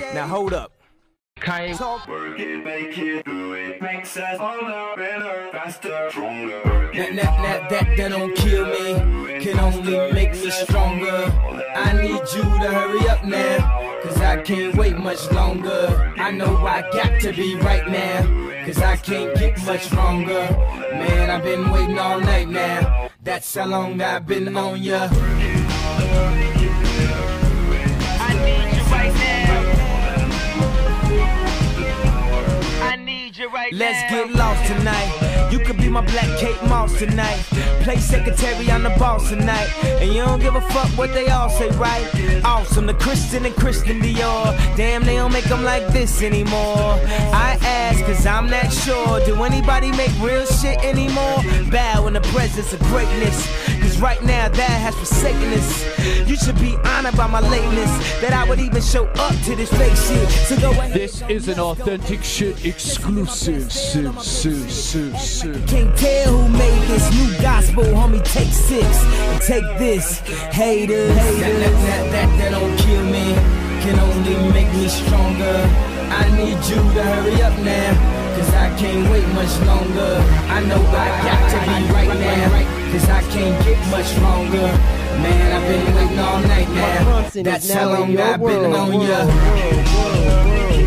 Now hold up. Work it, make it, do it, makes us harder, better, faster, stronger. That don't kill me, can only make me stronger. I need you to hurry up now, cause I can't wait much longer. I know I got to be right now, cause I can't get much longer. Man, I've been waiting all night now, that's how long I've been on ya. I need you right now. Let's get lost tonight. You could be my black Kate Moss tonight. Play secretary, I'm the boss tonight. And you don't give a fuck what they all say, right? Awesome, the Christian and Christian Dior. Damn, they don't make them like this anymore. I ask, cause I'm not sure. Do anybody make real shit anymore? Bow in the presence of greatness, cause right now that has forsaken us. You should be honored by my lateness, that I would even show up to this fake shit. So go ahead. This is an authentic shit exclusive. Can't tell who made this new gospel, homie. Take 6 and take this, haters. That don't kill me, can only make me stronger. I need you to hurry up now, cause I can't wait much longer. I know I got to be right now, cause I can't get much longer. Man, I've been waiting all night now, that's how long I've been on ya.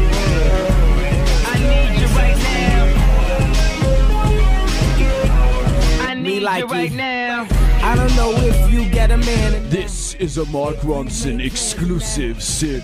Like right now. I don't know if you get a man. This is a Mark Ronson exclusive.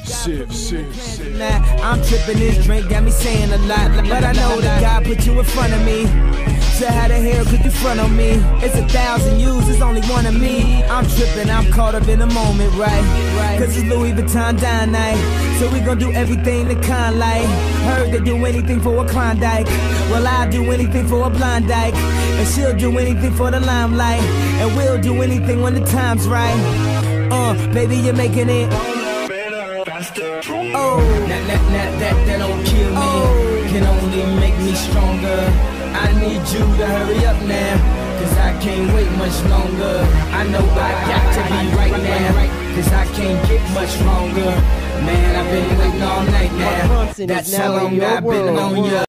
Nah, I'm tripping, this drink got me saying a lot, but I know that God put you in front of me. So how the hell could you front on me? It's 1,000 yous, there's only one of me. I'm tripping, I'm caught up in the moment, right? Cause it's Louis Vuitton dine night, so we gon' do everything the kind like. Heard they do anything for a Klondike, well I'll do anything for a blind dyke, and she'll do anything for the limelight, and we'll do anything when the time's right. Baby, you're making it. Better, faster, stronger. Oh, that don't kill me, can only make me stronger. I need you to hurry up now, cause I can't wait much longer. I know I got to be right now, cause I can't get much longer. Man, I've been waiting all night now, that's how long I've been on ya.